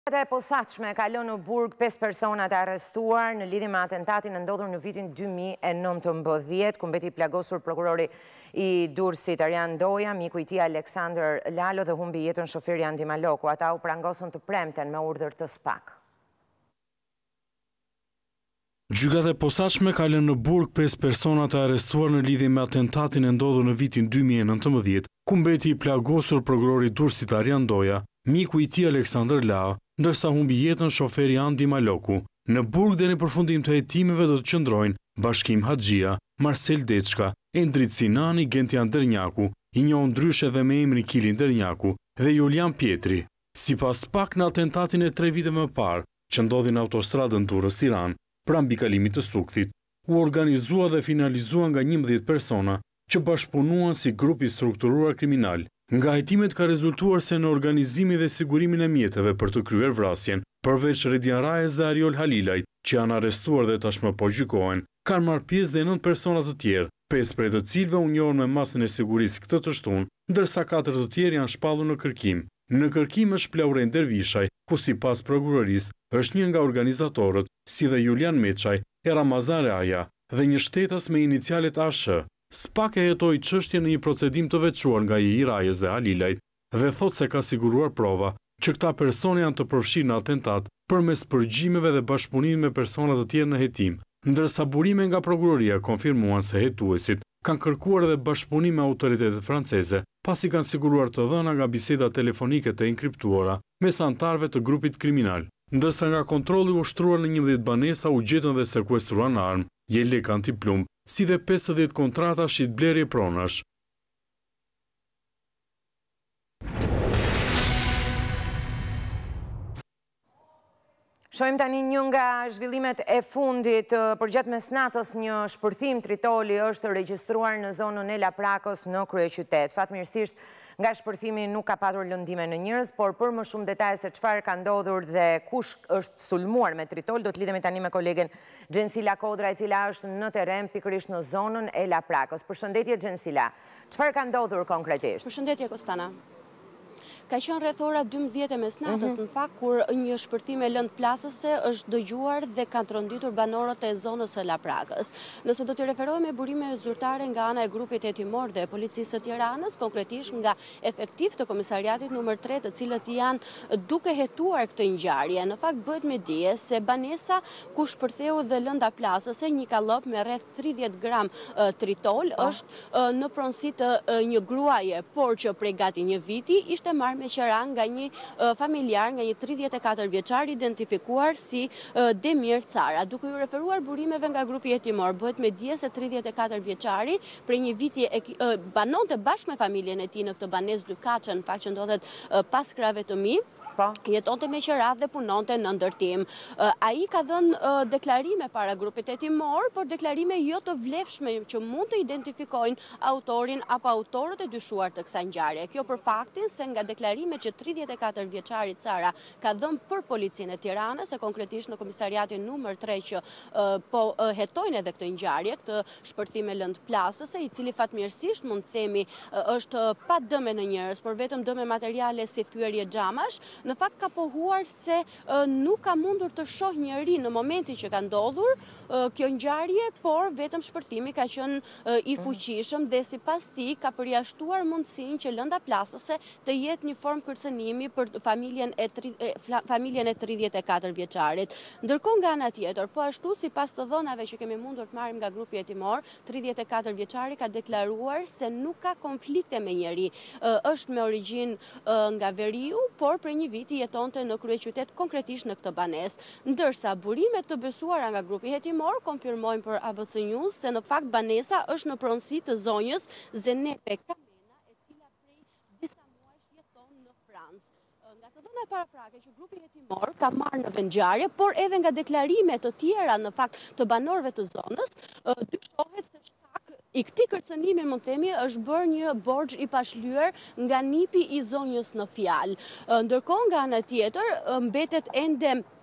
E posaçme ka lënë në burg 5 persona të arrestuar në lidhje me atentatin e ndodhur në vitin 2019, ku mbeti plagosur prokurori i Durrësit Arjan Doja, miku i tij Aleksandër Lalo dhe humbi jetën shoferi Andi Maloku. Ata u prangosën të premten me urdhër të SPAK. Gjykata e posaçme ka lënë në burg 5 persona të arrestuar në lidhje me atentatin e ndodhur në vitin 2019, ku mbeti i plagosur prokurori i Durrësit Arjan Doja, miku i tij Aleksandër Lalo, ndërsa humbi jetën shoferi Andi Maloku. Në burg dhe në përfundim të hetimeve do të qëndrojnë Bashkim Haxhia, Marcel Deçka, Endrit Sinani, Gentian Dernjaku, i njohur ndryshe edhe me emrin Kilin Dernjaku, dhe Julian Pietri. Sipas SPAK, në atentatin e 3 viteve më parë, që ndodhi në autostradën Durrës-Tiranë, pranë mbikalimit të Sukthit, u organizua dhe finalizua nga 11 persona që bashkëpunuan si grup i strukturuar kriminal. Nga hetimet ka rezultuar se në organizimin dhe sigurimin e mjeteve për të kryer vrasjen, përveç Redian Rajës dhe Ariol Halilajt, që janë arrestuar dhe tashmë po gjykohen, kanë marrë pjesë dhe 9 persona të tjerë, 5 prej të cilëve u njohën me masën e sigurisë këtë të shtunë, ndërsa 4 të tjerë janë shpallur në kërkim. Në kërkim është Plauren Dervishaj, ku sipas prokurorisë është një nga organizatorët, si dhe Julian Meçaj, e Ramazan Raja dhe një shtetas me inicialet ASH. SPAK e hetoi çështjen në një procedim të veçuar nga i Rajës dhe Halilajt dhe thot se ka siguruar prova që këta persona janë të përfshirë në atentat përmes përgjimeve dhe bashkëpunimit me persona të tjerë në hetim, ndërsa burime nga prokuroria konfirmuan se hetuesit kanë kërkuar edhe bashkëpunim me autoritetet franceze, pasi kanë siguruar të dhëna nga biseda telefonike të enkriptuara mes anëtarëve të grupit kriminal. Ndërsa nga kontrolli ushtruar në 11 banesa u gjetën dhe sekuestruan armë, jelek antiplumb, si dhe 50 kontrata shitblerje pronash. Shohim tani një nga zhvillimet e fundit. Përgjatë mesnatës një shpërthim tritoli është regjistruar në zonën e Laprakos në kryeqytet. Fatmirësisht, nga shpërthimi nuk ka patur lëndime në njerëz, por për më shumë detaje se çfarë ka ndodhur dhe kush është sulmuar me tritol, do të lidhemi tani me kolegen Gjensila Kodra, e cila është në terren pikërisht në zonën e Laprakos. Përshëndetje Gjensila. Çfarë ka ndodhur konkretisht? Përshëndetje Kostana. Ka qenë rreth ora 12 e mesnatës, në fakt, kur një shpërthim e lëndë plasëse është dëgjuar dhe kanë tronditur banorët e zonës së Laprakës. Nëse do të referohemi burime zyrtare nga ana e grupit hetimor dhe policisë së Tiranës, konkretisht nga efektiv të komisariatit numër 3, të cilët janë duke hetuar këtë ngjarje. Në fakt bëhet me dije se banesa ku shpërtheu dhe lënda plasëse, një kallop me rreth 30 gram tritol, është në pronësi të një gruaje, por që prej gati një viti ishte marrë me qera nga një familjar, nga një 34 vjeçar identifikuar si Demir Cara. Duke ju referuar burimeve nga grupi hetimor, bëhet me dije se 34 vjeçari prej një viti banonte bashkë me familjen e tij në këtë banesë dykaçe, në fakt që ndodhet pas krave të mi. Jetonte me qerat dhe punonte në ndërtim. Ai ka dhënë deklarime para grupit hetimor, por deklarime jo të vlefshme që mund të identifikojnë autorin apo autorët e dyshuar të kësaj ngjarje. Kjo për faktin se nga deklarimet që 34 vjeçari Cara ka dhënë për policinë e Tiranës, e konkretisht në komisariatin numër 3 që po hetojnë edhe këtë ngjarje, këtë shpërthim e lëndë plasëse, i cili fatmirësisht mund të themi është pa dëme në njerëz, por vetëm dëme materiale si thyerje xhamash. Në fakt ka pohuar se nuk ka mundur të shoh njëri në momentin që ka ndodhur kjo ngjarje, por vetëm shpërthimi ka qenë i fuqishëm dhe sipas tij ka përjashtuar mundësinë që lënda plasëse të jetë një formë kërcënimi për familjen e 34 vjeçarit. Ndërkohë nga ana tjetër, po ashtu sipas të dhënave që kemi mundur të marrim nga grupi hetimor, 34 vjeçari ka deklaruar se nuk ka konflikte me njeri. Është me origjinë nga Veriu, por për një viti jetonte në kryeqytet, konkretisht në këtë banesë. Ndërsa burimet të besuara nga grupi hetimor konfirmojnë për ABC News se në fakt banesa është në pronësi të zonjës Zenepe Kamena, e cila prej disa muajsh jeton në Francë. Nga të dhëna paraprake që grupi hetimor ka marrë në vendngjarje, por edhe nga deklarime të tjera në fakt të banorëve të zonës, dyshohet se i këtij kërcënimi, mund të themi, është bërë një borxh i pashlyer nga nipi i zonjës në fjalë. Ndërkohë nga ana tjetër mbetet ende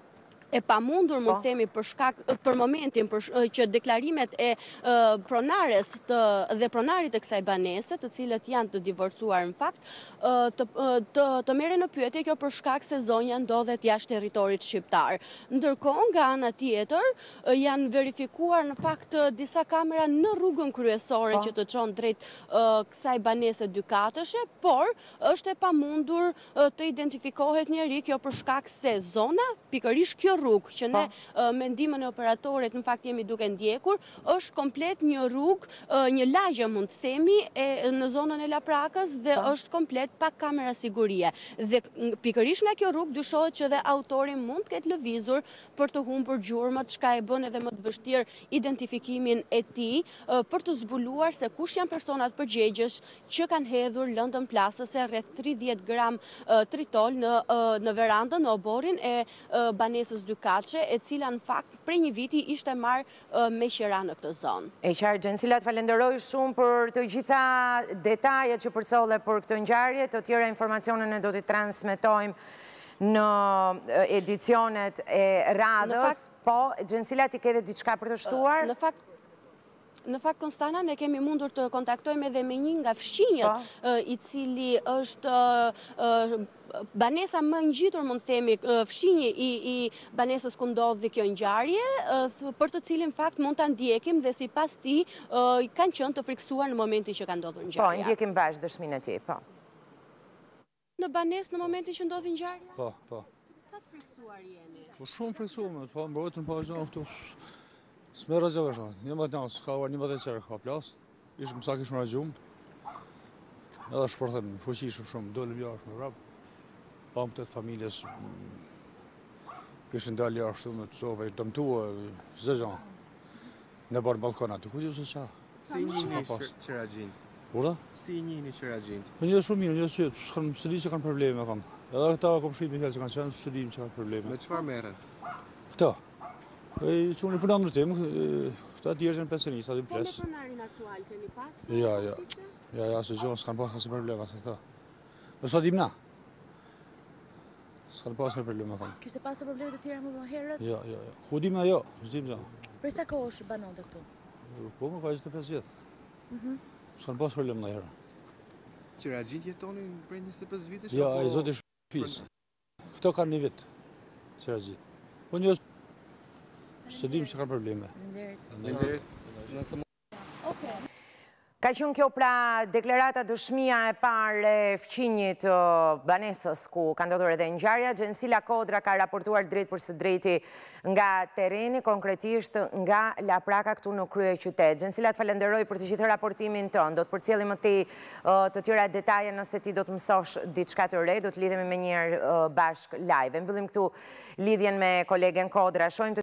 e pamundur, mund themi, për momentin që deklarimet e pronares dhe pronarit të kësaj banese, të cilët janë të divorcuar në fakt, të merren në pyetje kjo për shkak se zonja ndodhet jashtë territorit shqiptar. Ndërkohë, nga ana tjetër, janë verifikuar në fakt disa kamera në rrugën kryesore që të çon drejt kësaj banese dykatëshe, por është e pamundur të identifikohet njëri kjo për shkak se zona, pikërisht kjo rrugë që ne me ndihmën e operatorit në fakt jemi duke ndjekur, është komplet një rrugë, një lagje mund të themi në zonën e Laprakës dhe është komplet pa kamera sigurie. Dhe pikërisht nga kjo rrugë dyshohet që dhe autori mund të ketë lëvizur për të humbur gjurmët, çka e bën edhe më të vështirë identifikimin e tij, për të zbuluar se kush janë personat përgjegjës që kanë hedhur lëndën plasëse rreth 30 gram tritol në verandën, në oborrin e banesës dykatëshe, e cila në fakt prej një viti ishte marrë me qira në këtë zonë. E qartë, Gjensilat, falenderoj shumë për të gjitha detajet që përcolle për këtë ngjarje, të tjera informacione ne do t'i transmetojmë në edicionet e radhës, po, Gjensilat, i ke dhe diçka për të shtuar? Në fakt, Konstana, ne kemi mundur të kontaktojmë edhe me një nga fshinjët, i cili është banesa më ngjitur, mund të themi, fshinji i banesës ku ndodhi kjo ngjarje, për të cilin fakt mund ta ndjekim dhe sipas tij kanë qenë të friksuar në momentin që ka ndodhur ngjarja. Po, ndjekim bashkë dëshminë e tij, po. Në banesë në momentin që ndodhi ngjarja? Po. Sa të friksuar jeni? Po shumë friksuar, po mbrojtën pa gjë këtu. S'më rrezove shumë. Një më të nësë, ka uar një më të qërë ka plasë. Ishë mësa kishë më ragjumë. Edhe shportëm, fuqishëm shumë, dollëm jashtë me vrapë. Pamë të familjes, kishë ndalë jashtë me të sove, dëmtua, zëgjan. Në barë balkonat, ku ju se qa? Si njëni qëra gjindë? Ura? Si njëni qëra gjindë? Për një shumë mirë, një qëtë, s'kanë mësëri që kanë probleme, kanë. Edhe këta kom shqit me fjallë që kanë qenë, mësërim që kanë probleme. Me qëfar merën? Këta. E që unë i përna ndërtim, këta tjerë në pensionista, dhe Po me ples. pronarin aktual, keni pas? Ja, se gjonë s'kanë pas nësi problema, se këta. Në sot im na. S'kanë pas në problema, kanë. Kishte pasur probleme të tjera më herët? Ja. Hudim na jo, zdim za. Për sa kohë është banonte këtu? Po më ka 25 vjetë. S'kanë pas problem në herë. Qëra gjindë jetonin prej 25 vitesh? Ja, e zotë i shpis. Këto kanë një vit, qëra gjithë. Po një së dim që kanë probleme. Nëse Ka qenë kjo pra deklarata dëshmia e parë e fqinjit banesës ku ka ndodhur edhe ngjarja. Gjensila Kodra ka raportuar drejt për së drejti nga tereni, konkretisht nga Lapraka këtu në krye qytet. Gjensila, të falenderoj për të gjithë raportimin tënd. Do të përcjellim më të tjera detaje nëse ti do të mësosh diçka të re, do të lidhemi me njëherë bashk live. Mbyllim këtu lidhjen me kolegen Kodra. Shohim